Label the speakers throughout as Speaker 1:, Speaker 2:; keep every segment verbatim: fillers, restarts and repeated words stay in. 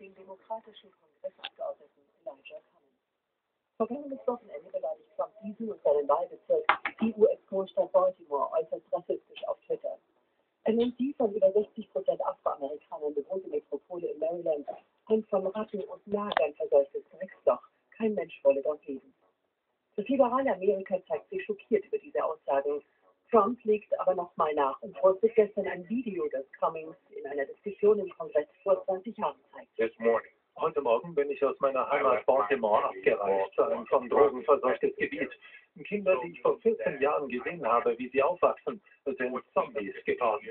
Speaker 1: dem demokratischen Kongressabgeordneten Elijah Cummings. Vergangenes Wochenende beleidigt Trump diesen und seinen Wahlbezirk, die U S-Großstadt Baltimore, äußerst rassistisch auf Twitter. Er nennt die von über sechzig Prozent Afroamerikanern bewohnte Metropole in Maryland ein von Ratten und Nagern verseuchtes Drecksloch. Kein Mensch wolle dort leben. Das liberale Amerika zeigt sich schockiert über diese Aussagen. Trump legt aber nochmal nach und postet gestern ein Video, das Cummings in einer Diskussion im Kongress vor zwanzig Jahren zeigt.
Speaker 2: This morning. Heute Morgen bin ich aus meiner Heimat Baltimore abgereist, ein von Drogen verseuchtes Gebiet. Kinder, die ich vor vierzehn Jahren gesehen habe, wie sie aufwachsen, sind Zombies geworden.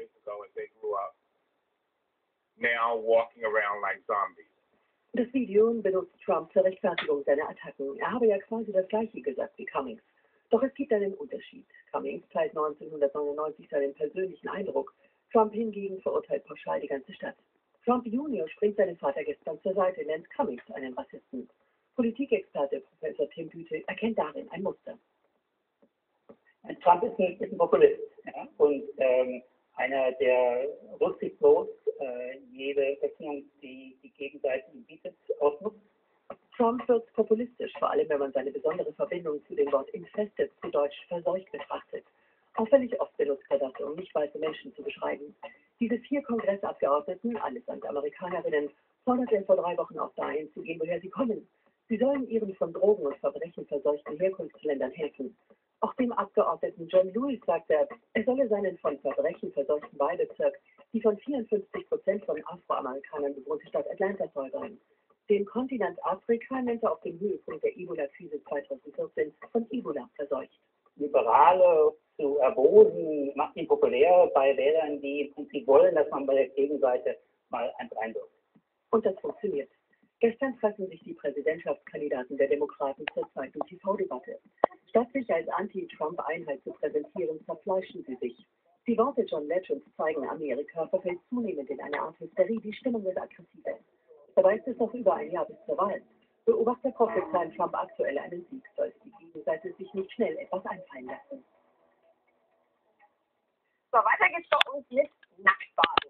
Speaker 3: Now walking around like zombies.
Speaker 1: Das Video benutzt Trump zur Rechtfertigung seiner Attacken. Er habe ja quasi das Gleiche gesagt wie Cummings. Doch es gibt einen Unterschied. Cummings teilt neunzehnhundertneunundneunzig seinen persönlichen Eindruck. Trump hingegen verurteilt pauschal die ganze Stadt. Trump Junior springt seinem Vater gestern zur Seite, nennt Cummings einen Rassisten. Politikexperte Professor Tim Büte erkennt darin ein Muster.
Speaker 4: Trump ist ein, ist ein Populist, ja? Und ähm, einer, der rücksichtslos äh, jede Öffnung, die die Gegenseite ihm bietet, ausnutzt.
Speaker 1: Trump wird populistisch, vor allem wenn man seine besondere Verbindung zu dem Wort infested, zu Deutsch verseucht, betrachtet. Auffällig oft benutzt er das, um nicht weiße Menschen zu beschreiben. Diese vier Kongressabgeordneten, allesamt Amerikanerinnen, fordert er vor drei Wochen auch dahin zu gehen, woher sie kommen. Sie sollen ihren von Drogen und Verbrechen verseuchten Herkunftsländern helfen. Auch dem Abgeordneten John Lewis sagt er, er solle seinen von Verbrechen verseuchten Wahlbezirk, die von vierundfünfzig Prozent von Afroamerikanern bewohnte Stadt Atlanta säubern. Den Kontinent Afrika nennt er auf dem Höhepunkt der Ebola-Krise zweitausendvierzehn von Ebola verseucht.
Speaker 4: Liberale zu erbosen macht ihn populär bei Wählern, die im Prinzip wollen, dass man bei der Gegenseite mal eins einwirft.
Speaker 1: Und das funktioniert. Gestern treffen sich die Präsidentschaftskandidaten der Demokraten zur zweiten T V-Debatte. Statt sich als Anti-Trump-Einheit zu präsentieren, zerfleischen sie sich. Die Worte John Legends zeigen, Amerika verfällt zunehmend in eine Art Hysterie, die Stimmung wird aggressiver. Dabei ist es noch über ein Jahr bis zur Wahl. Beobachter prophezeien Trump aktuell einen Sieg, soll die Gegenseite sich nicht schnell etwas einfallen lassen.
Speaker 5: So, weiter geht's bei uns mit Nacktbaden.